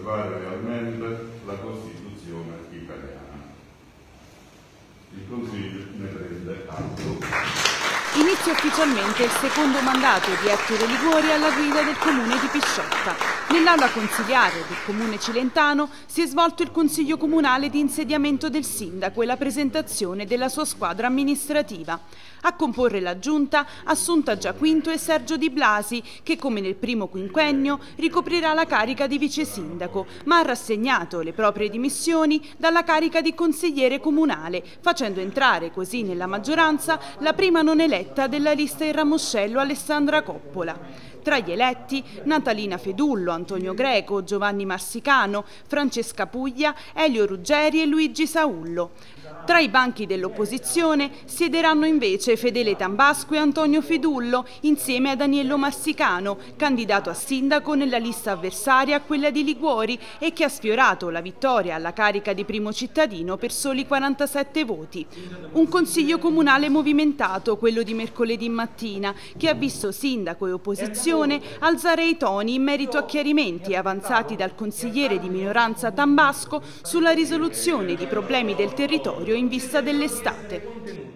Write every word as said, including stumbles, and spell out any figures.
conservare realmente la Costituzione italiana. Il Consiglio ne prende atto. Inizia ufficialmente il secondo mandato di Ettore Liguori alla guida del comune di Pisciotta. Nell'aula consiliare del comune cilentano si è svolto il consiglio comunale di insediamento del sindaco e la presentazione della sua squadra amministrativa. A comporre la giunta Assunta Giaquinto e Sergio Di Blasi, che come nel primo quinquennio ricoprirà la carica di vice sindaco, ma ha rassegnato le proprie dimissioni dalla carica di consigliere comunale, facendo entrare così nella maggioranza la prima non eletta della lista Il Ramoscello Alessandra Coppola. Tra gli eletti Natalina Fedullo, Antonio Greco, Giovanni Marsicano, Francesca Puglia, Elio Ruggeri e Luigi Saullo. Tra i banchi dell'opposizione siederanno invece Fedele Tambasco e Antonio Fedullo insieme a Daniello Marsicano, candidato a sindaco nella lista avversaria a quella di Liguori e che ha sfiorato la vittoria alla carica di primo cittadino per soli quarantasette voti. Un consiglio comunale movimentato, quello di mercoledì mattina, che ha visto sindaco e opposizione alzare i toni in merito a chiarimenti avanzati dal consigliere di minoranza Tambasco sulla risoluzione di problemi del territorio in vista dell'estate.